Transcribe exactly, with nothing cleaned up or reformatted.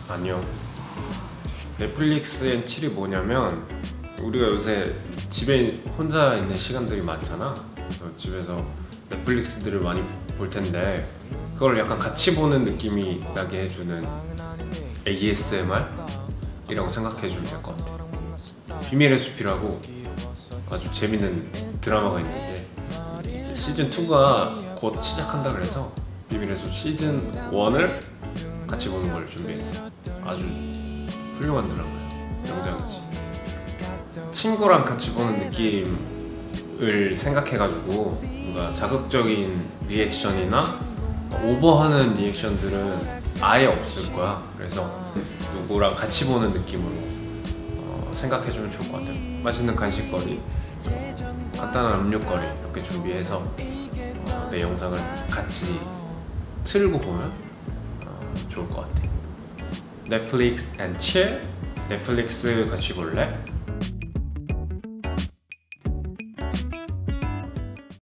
아니요. 넷플릭스 앤 칠이 뭐냐면, 우리가 요새 집에 혼자 있는 시간들이 많잖아. 그래서 집에서 넷플릭스들을 많이 볼 텐데, 그걸 약간 같이 보는 느낌이 나게 해주는 에이에스엠알? 이라고 생각해 주면 될 것 같아. 비밀의 숲이라고 아주 재밌는 드라마가 있는데, 이제 시즌 투가 곧 시작한다 그래서 비밀의 숲 시즌 원을 같이 보는 걸 준비했어. 아주 훌륭한 드라마야. 명작이지. 친구랑 같이 보는 느낌을 생각해가지고 뭔가 자극적인 리액션이나 오버하는 리액션들은 아예 없을 거야. 그래서 누구랑 같이 보는 느낌으로 어, 생각해주면 좋을 것 같아요. 맛있는 간식거리, 간단한 음료거리 이렇게 준비해서 어, 내 영상을 같이 틀고 보면 어, 좋을 것 같아. 넷플릭스 앤 칠? 넷플릭스 같이 볼래?